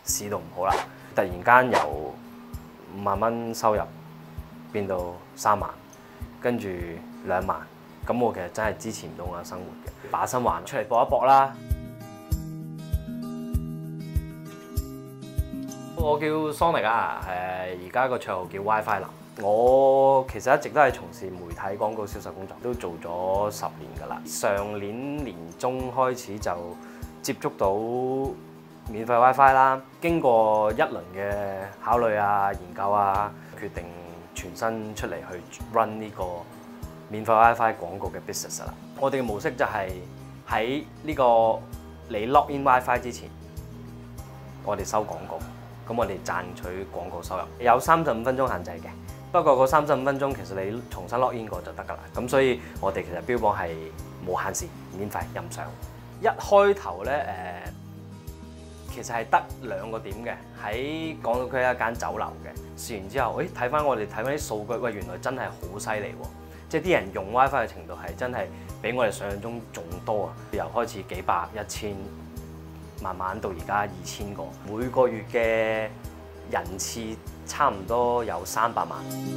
市道唔好啦，突然間由5萬蚊收入變到3萬，跟住2萬，咁我其實真係支持唔到我嘅生活嘅，把心還出嚟搏一搏啦。我叫 Sonic 啊，而家個綽號叫 WiFi 男。我其實一直都係從事媒體廣告銷售工作，都做咗10年㗎啦。上年年中開始就接觸到免費 WiFi 啦，經過一輪嘅考慮啊、研究啊，決定全身出嚟去 run 呢個免費 WiFi 廣告嘅 business 啦。我哋嘅模式就係喺呢個你 log in WiFi 之前，我哋收廣告，咁我哋賺取廣告收入。有35分鐘限制嘅，不過嗰35分鐘其實你重新 log in 過就得㗎啦。咁所以我哋其實標榜係無限時、免費任上。一開頭咧其實係得2個點嘅，喺港島區一間酒樓嘅。試完之後，睇翻啲數據，喂，原來真係好犀利喎！即係啲人用 WiFi 嘅程度係真係比我哋想象中仲多啊！由開始幾百、1000，慢慢到而家2000個，每個月嘅人次差唔多有300萬。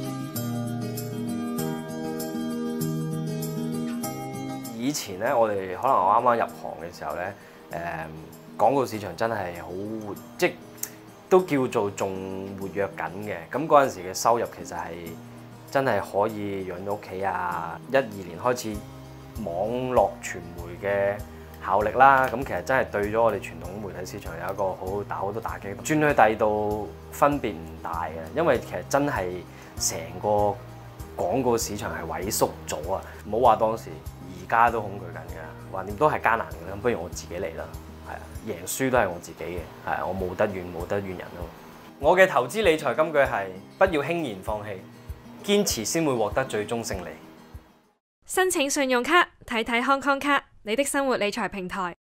以前咧，我哋可能我啱啱入行嘅時候咧，廣告市場真係好活，即都叫做仲活躍緊嘅。咁嗰陣時嘅收入其實係真係可以養到屋企啊！12年開始網絡傳媒嘅效力啦，咁其實真係對咗我哋傳統媒體市場有一個好多打擊。轉去第二度分別唔大嘅，因為其實真係成個廣告市場係萎縮咗啊！唔好話當時，而家都恐懼緊㗎，橫掂都係艱難嘅，咁不如我自己嚟啦。係啊，贏輸都係我自己嘅，係我冇得怨人咯。我嘅投資理財金句係：不要輕言放棄，堅持先會獲得最終勝利。 申請信用卡，睇睇 Hong Kong 卡，你的生活理財平台。